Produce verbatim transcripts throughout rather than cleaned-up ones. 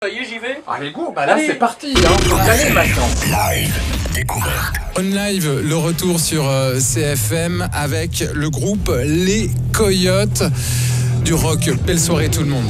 Ça y est, j'y vais. Allez, go, bah là Allez. c'est parti, hein. Faut y aller maintenant. Live découverte. On live, le retour sur euh, C F M avec le groupe Les Coyotes du rock. Belle soirée tout le monde.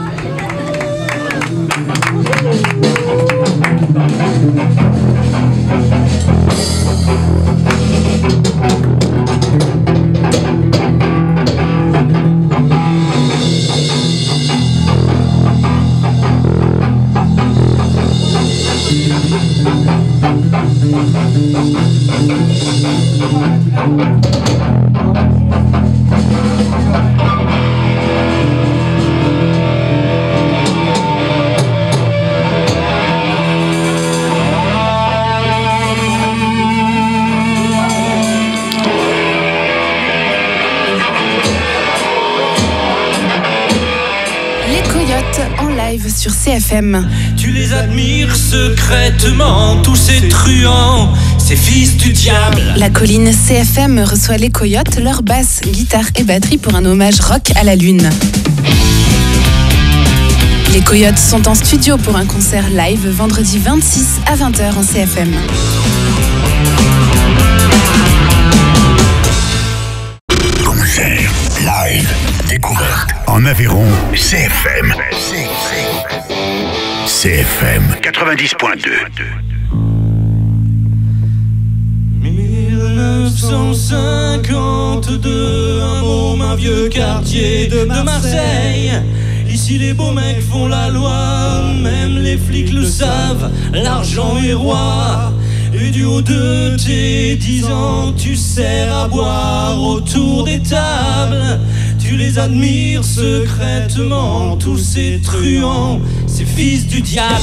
En live sur C F M. Tu les admires secrètement, tous ces truands, ces fils du diable. La colline C F M reçoit les Coyotes, leur basse, guitare et batterie pour un hommage rock à la lune. Les Coyotes sont en studio pour un concert live vendredi vingt-six à vingt heures en C F M. Concert live découverte en Aveyron, C F M. C F M quatre-vingt-dix point deux. mille neuf cent cinquante-deux, un môme, un vieux quartier de Marseille. Ici les beaux mecs font la loi, même les flics le savent, l'argent est roi. Et du haut de tes dix ans, tu sers à boire autour des tables. Tu les admires secrètement, tous ces truands, ces fils du diable.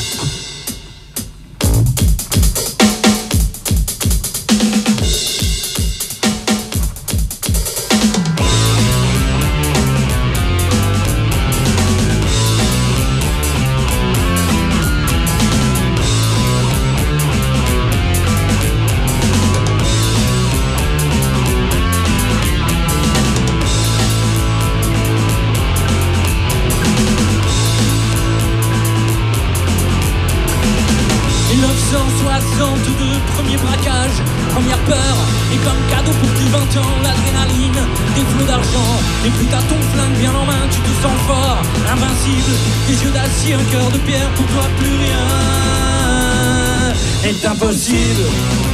mille neuf cent soixante-deux, premier braquage, première peur. Et comme cadeau pour tes vingt ans, l'adrénaline, des flots d'argent. Et plus t'as ton flingue bien en main, tu te sens fort, invincible. Des yeux d'acier, un cœur de pierre, pour toi plus rien est impossible.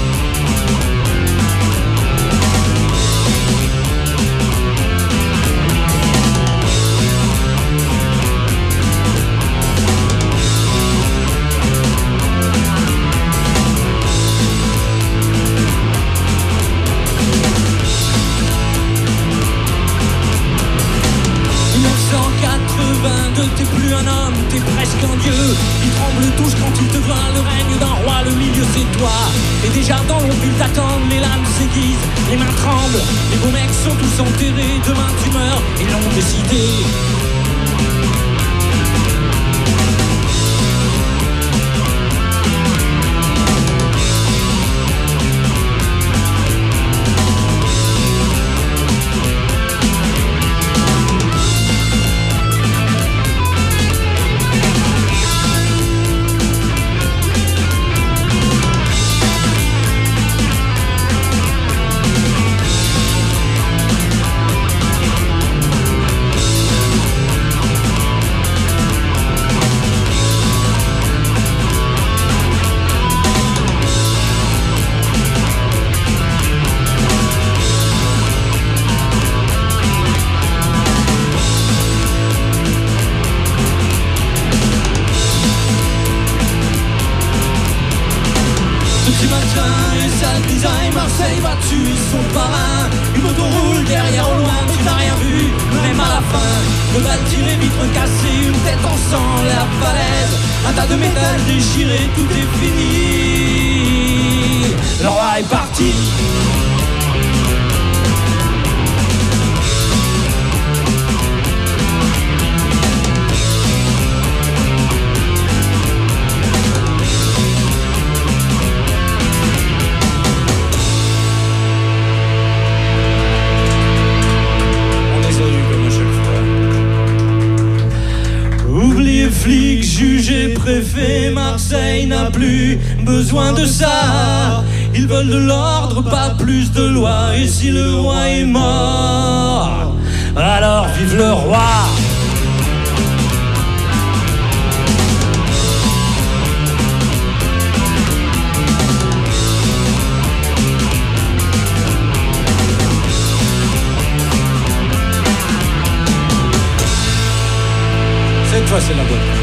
T'es plus un homme, t'es presque un dieu. Ils tremblent tous quand ils te voient, le règne d'un roi, le milieu c'est toi. Et déjà dans l'ombre t'attendent, les lames s'aiguisent, les mains tremblent. Les beaux mecs sont tous enterrés, demain tu meurs, ils l'ont décidé. Petit matin et sale design, Marseille va tuer son parrain. Une moto roule derrière au loin, tu n'as rien vu, même à la fin. Deux balles tirées, vitres cassées, une tête en sang, la falaise. Un tas de métal déchiré, tout est fini. Le roi est parti. flics jugés j'ai préfet, Marseille n'a plus besoin de ça. Ils veulent de l'ordre, pas plus de loi. Et si le roi est mort, alors vive le roi. Cette fois c'est la bonne.